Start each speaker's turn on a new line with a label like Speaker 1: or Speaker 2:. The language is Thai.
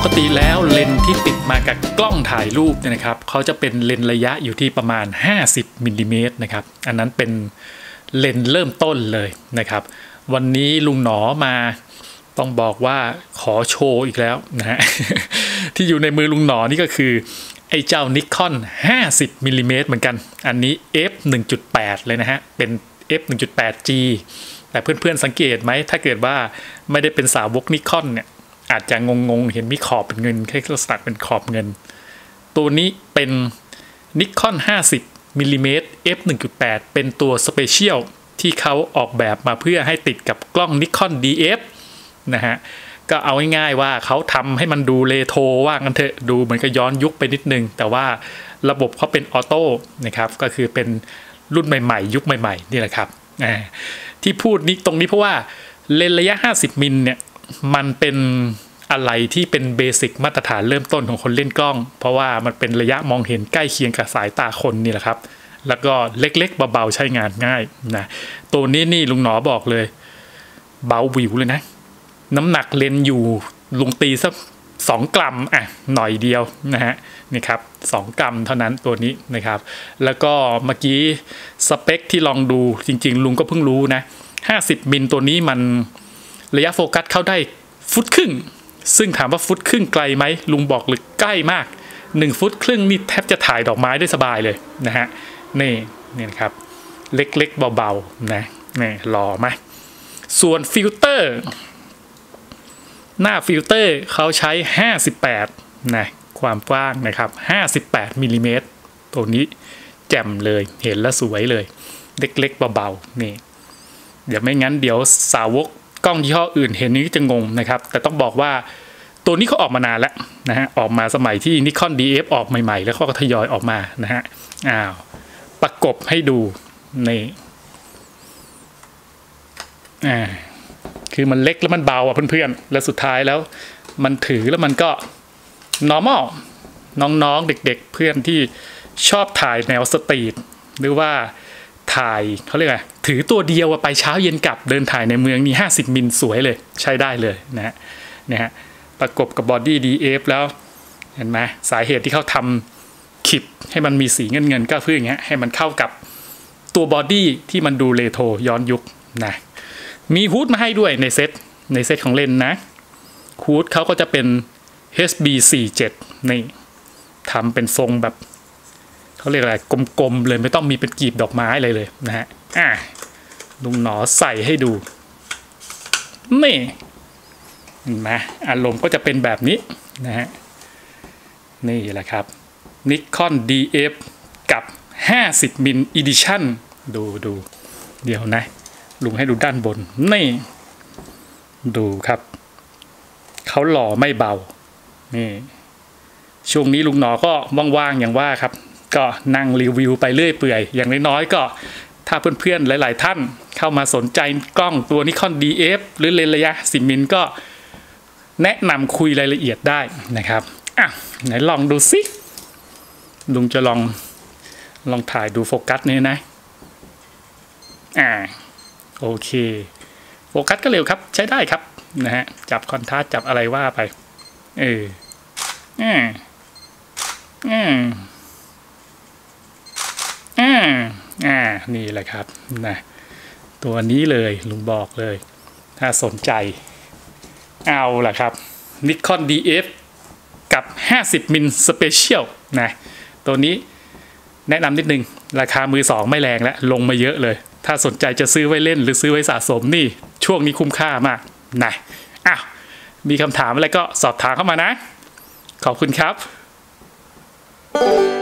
Speaker 1: กติแล้วเลนส์ที่ติดมากับกล้องถ่ายรูปเนี่ยนะครับเขาจะเป็นเลนส์ระยะอยู่ที่ประมาณ50มิลลิเมตรนะครับอันนั้นเป็นเลนส์เริ่มต้นเลยนะครับวันนี้ลุงหนอมาต้องบอกว่าขอโชว์อีกแล้วนะฮะ ที่อยู่ในมือลุงหนอนี่ก็คือไอ้เจ้า Nikon 50มิลลิเมตรเหมือนกันอันนี้ f 1.8 เลยนะฮะเป็น f 1.8G แต่เพื่อนๆสังเกตไหมถ้าเกิดว่าไม่ได้เป็นสาวก Nikon เนี่ยอาจจะงงเห็นมีขอบเป็นเงินแค่ลักษณะเป็นขอบเงินตัวนี้เป็น Nikon 50มิลลิเมตร f 1.8 เป็นตัวสเปเชียลที่เขาออกแบบมาเพื่อให้ติดกับกล้อง Nikon DF นะฮะก็เอาง่ายๆว่าเขาทำให้มันดูเรโทรว่างั้นเถอะดูเหมือนกับย้อนยุคไปนิดนึงแต่ว่าระบบเขาเป็นออโต้นะครับก็คือเป็นรุ่นใหม่ๆยุคใหม่ๆนี่แหละครับที่พูดนี้ตรงนี้เพราะว่าเลนส์ระยะ50มิลเนี่ยมันเป็นอะไรที่เป็นเบสิกมาตรฐานเริ่มต้นของคนเล่นกล้องเพราะว่ามันเป็นระยะมองเห็นใกล้เคียงกับสายตาคนนี่แหละครับแล้วก็เล็กๆเบาๆใช้งานง่ายนะตัวนี้นี่ลุงหนอบอกเลยเบาวิวเลยนะน้ำหนักเลนอยู่ลุงตีสัก2 กรัมหน่อยเดียวนะฮะนี่ครับ2 กรัมเท่านั้นตัวนี้นะครับแล้วก็เมื่อกี้สเปคที่ลองดูจริงๆลุงก็เพิ่งรู้นะ50มิลตัวนี้มันระยะโฟกัสเข้าได้1.5 ฟุตซึ่งถามว่า1.5 ฟุตไกลไหมลุงบอกเลยใกล้มาก1.5 ฟุตนี่แทบจะถ่ายดอกไม้ได้สบายเลยนะฮะนี่นะครับเล็กๆเบาๆนะนี่หล่อไหมส่วนฟิลเตอร์หน้าฟิลเตอร์เขาใช้58นะความกว้างนะครับ58มิลลิเมตรตัวนี้แจ่มเลยเห็นแล้วสวยเลยเล็กๆเบาๆนี่เดี๋ยวไม่งั้นเดี๋ยวสาวกกล้องยี่ห้ออื่นเห็นนี้จะงงนะครับแต่ต้องบอกว่าตัวนี้เขาออกมานานแล้วนะฮะออกมาสมัยที่ Nikon DF ออกใหม่ๆแล้วก็ทยอยออกมานะฮะประกบให้ดูนี่คือมันเล็กแล้วมันเบาเพื่อนๆแล้วสุดท้ายแล้วมันถือแล้วมันก็ normal น้องๆเด็กๆเพื่อนที่ชอบถ่ายแนวสตรีทหรือว่าถ่ายเขาเรียกอะไรถือตัวเดียวไปเช้าเย็นกลับเดินถ่ายในเมืองนี่50มิลสวยเลยใช้ได้เลยนะฮะเนี่ยฮะประกบกับบอดี้ DF แล้วเห็นไหมสาเหตุที่เขาทำขิบให้มันมีสีเงินก็เพื่ออย่างเงี้ยให้มันเข้ากับตัวบอดี้ที่มันดูเรโทรย้อนยุคนะมีฮูดมาให้ด้วยในเซตของเลนส์นะฮูดเขาก็จะเป็น HB47 นี่ทำเป็นทรงแบบเขาเรียกอะไรกลมๆเลยไม่ต้องมีเป็นกีบดอกไม้อะไรเลยนะฮะลุงหนอใส่ให้ดูนี่เห็นไหมอารมณ์ก็จะเป็นแบบนี้นะฮะนี่แหละครับ Nikon DF กับ50มิล Edition ดูเดี๋ยวนะลุงให้ดูด้านบนนี่ดูครับเขาหล่อไม่เบานี่ช่วงนี้ลุงหนอก็ว่างๆอย่างว่าครับก็นั่งรีวิวไปเรื่อยเปื่อยอย่างน้อยๆก็ถ้าเพื่อนๆหลายๆท่านเข้ามาสนใจกล้องตัว Nikon DF หรือเลนส์ระยะ10มิลก็แนะนำคุยรายละเอียดได้นะครับไหนลองดูสิลุงจะลองถ่ายดูโฟกัสนี่นะโอเคโฟกัสก็เร็วครับใช้ได้ครับนะฮะจับคอนทราสต์จับอะไรว่าไปนี่แหละครับนะตัวนี้เลยลุงบอกเลยถ้าสนใจเอาล่ะครับ Nikon DF กับ50มิล Special นะตัวนี้แนะนำนิดนึงราคามือ2ไม่แรงแล้วลงมาเยอะเลยถ้าสนใจจะซื้อไว้เล่นหรือซื้อไว้สะสมนี่ช่วงนี้คุ้มค่ามากนะมีคำถามอะไรก็สอบถามเข้ามานะขอบคุณครับ